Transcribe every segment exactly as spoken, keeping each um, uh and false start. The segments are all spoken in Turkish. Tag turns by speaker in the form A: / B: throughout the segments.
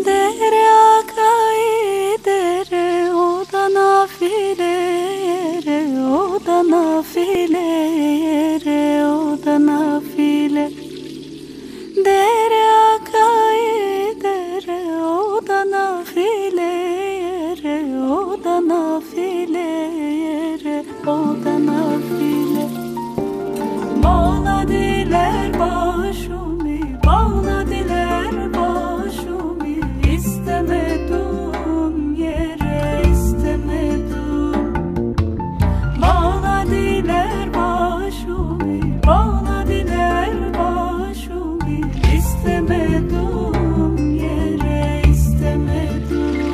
A: Dere akay dere, o da nafile yere, o da nafile yere, o da nafile. Dere akay dere, o da nafile yere, o da nafile yere, o da nafile. Bağladılar başımı, bağladılar başımı, istemedim yere, istemedim. Bağladılar başımı, bağladılar başımı, istemedim yere, istemedim.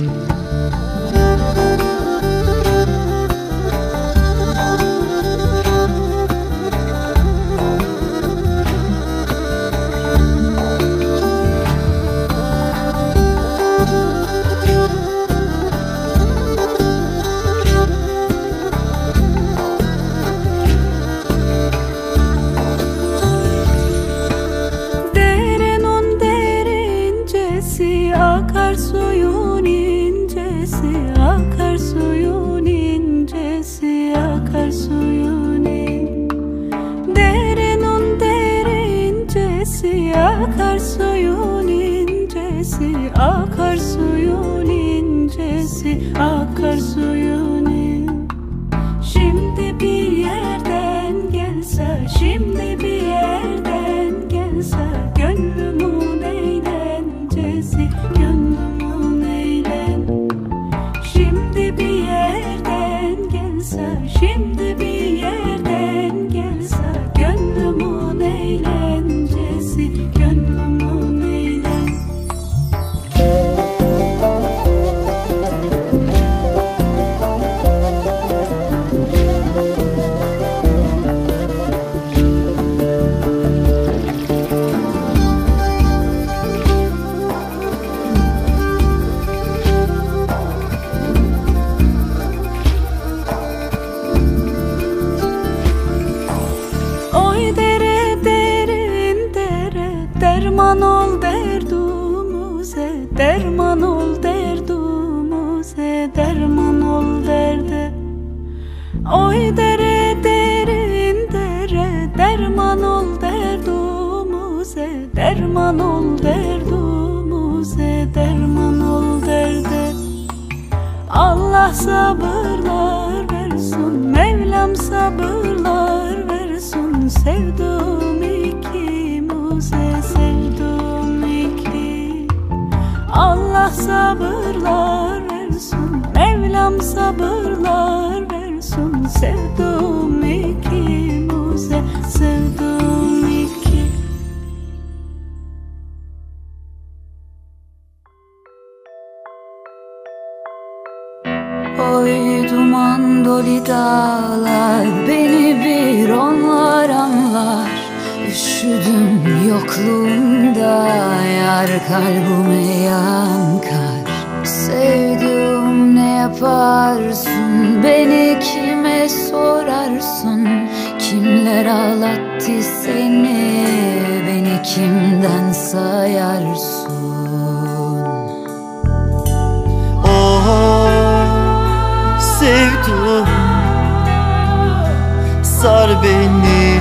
A: Akar suyun incesi, akar suyun incesi, akar suyun in. Derenin derincesi, akar suyun incesi, akar suyun incesi, akar suyun in. Şimdi bir yerden gelse, şimdi bir yerden gelse, gönlümün eğlencesi, gönlümün eğlen. Şimdi bir yerden gelse, şimdi bir yerden gelse, gönlümün eğlencesi, gönlümün eğlen. Derman ol derdumuze, derman ol derdumuze, derman ol derde. Oy dere derin dere, derman ol derdumuze, derman ol derdumuze, derman ol derde. Allah sabırlar versin, Mevlam sabırlar versin, sevdum ikimize, sevdum iki. Allah sabırlar versin, Mevlam sabırlar versin, sevdum ikimize, sevdum iki. Oy duman dolu dağlar, beni bir onlar anlar. Üşüdüm yokluğunda, yar kalbime yankar. Sevdiğim ne yaparsın, beni kime sorarsın? Kimler ağlattı seni, beni kimden sayarsın?
B: Oh sevdum, sar beni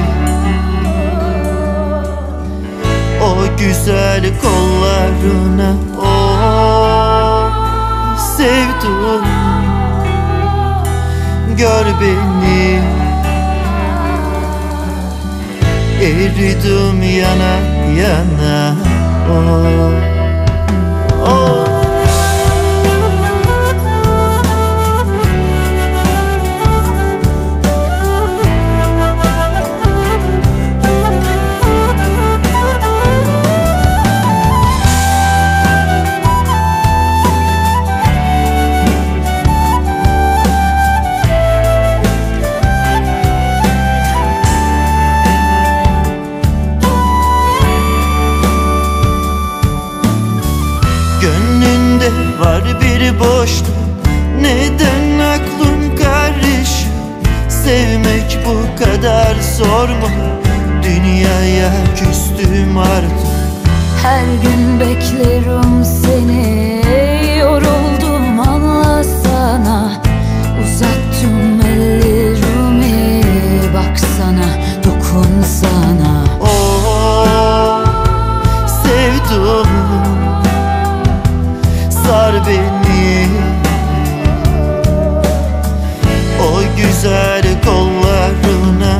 B: o güzel kollarına. Oh sevdum, gör beni, eridim yana yana. Oh, oh. Gönlünde var bir boşluk, neden aklın karışık? Sevmek bu kadar zor mu? Dünyaya küstüm artık.
A: Her gün beklerim seni, yoruldum anlasana. Uzattım ellerimi, baksana, dokunsana.
B: Oh, sevdum, sar beni o güzel kollarına.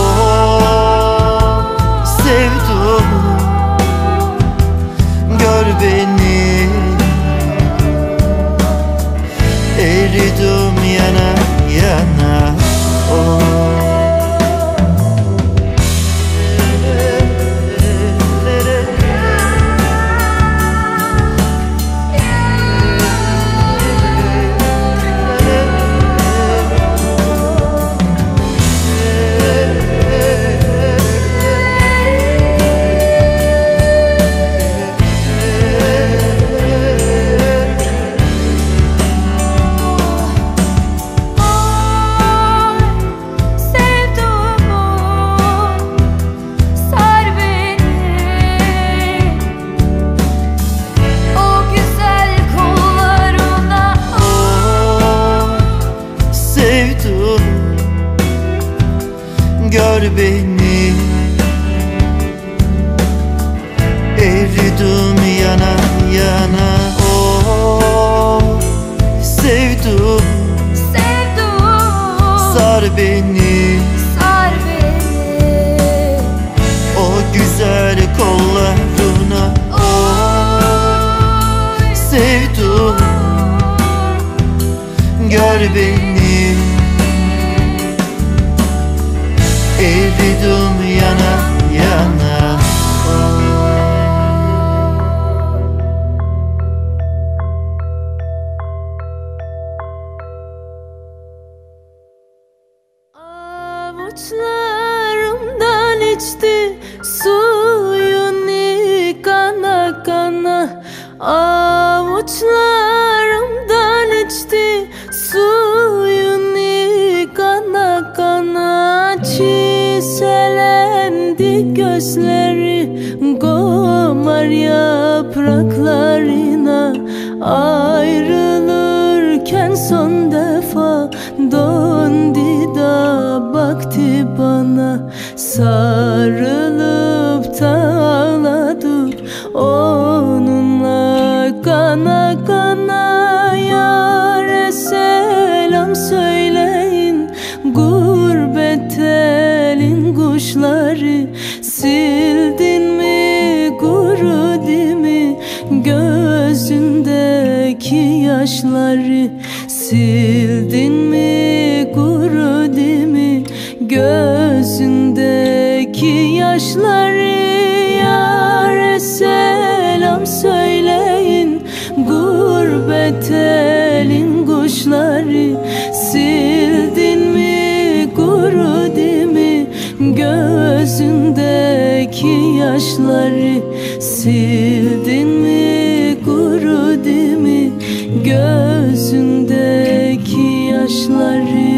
B: Oh, sevdum, gör beni, eridim yana yana. Oh. Gör beni, eridim yana yana. Oh, sevdum,
A: Sevdum,
B: sar beni,
A: sar beni
B: o güzel kollarına. Oh, sevdum, gör beni, eridim yana yana.
A: Avuçlarımdan içti suyunu kana kana. Avuçlarımdan içti suyunu kana kana. Çiselendi gözleri gomar yapraklarına. Ayrılırken son defa döndü da baktı bana. Sarılıp da ağladık onunla kana kana. Yâre selam söyleyin, gurbet elin kuşları. Sildin mi, kurudu mu gözündeki yaşları? Sildin mi, kurudu mu gözündeki yaşları? Yâre selam söyleyin, gurbet elin kuşları. Sildin mi, kurudu mu gözündeki yaşları? Sildin mi, kurudu mu gözündeki yaşları?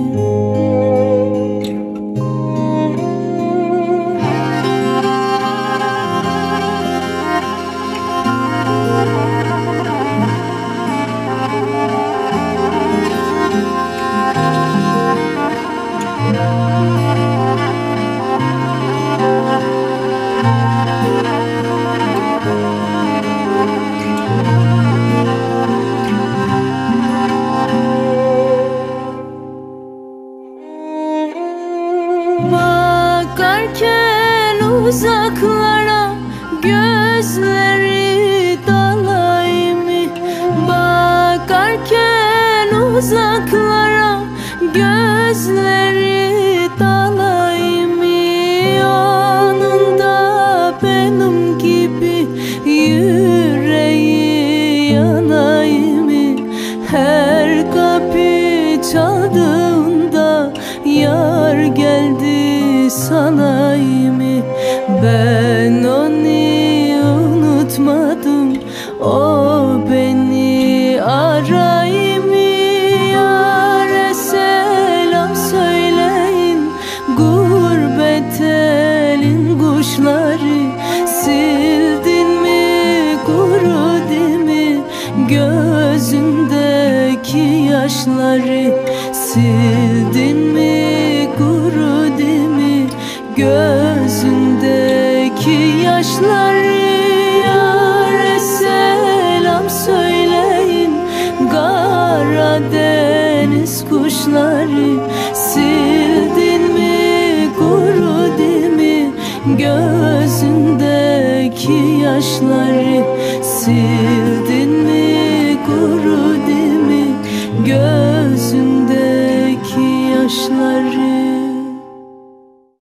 A: Bakarken uzaklara gözleri dalayım. Bakarken uzaklara gözleri dalayım. Yanında benim gibi yüreği yanayım. Her kapı çaldığında yar geldi sanayım. Ben onu unutmadım, o beni arayım. Yâre selam söyleyin, gurbet elin kuşları. Sildin mi, kurudu yaşları sildin mi, kurudu mi gözündeki yaşları? Yâre selam söyleyin Karadeniz kuşları, sildin mi, kurudu mi gözündeki yaşları? Sildin mi, kurudu mi gözündeki yaşları?